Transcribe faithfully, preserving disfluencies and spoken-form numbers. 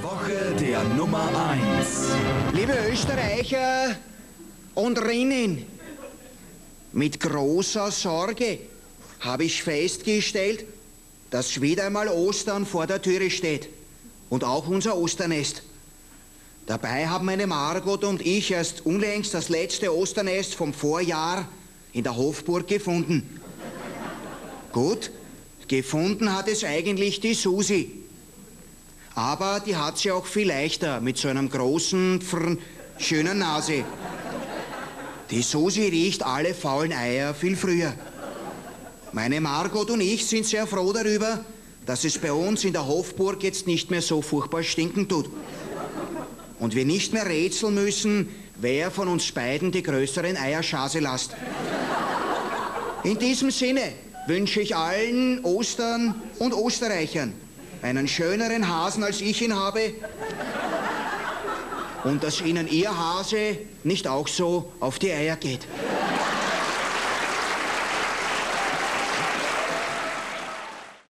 Woche der Nummer eins. Liebe Österreicher und Rinnen, mit großer Sorge habe ich festgestellt, dass wieder einmal Ostern vor der Türe steht und auch unser Osternest. Dabei haben meine Margot und ich erst unlängst das letzte Osternest vom Vorjahr in der Hofburg gefunden. Gut, gefunden hat es eigentlich die Susi. Aber die hat sie auch viel leichter mit so einem großen, pfr, schönen Nase. Die Susi riecht alle faulen Eier viel früher. Meine Margot und ich sind sehr froh darüber, dass es bei uns in der Hofburg jetzt nicht mehr so furchtbar stinken tut. Und wir nicht mehr rätseln müssen, wer von uns beiden die größeren Eierschase lasst. In diesem Sinne wünsche ich allen Ostern und Österreichern einen schöneren Hasen, als ich ihn habe. Und dass Ihnen Ihr Hase nicht auch so auf die Eier geht.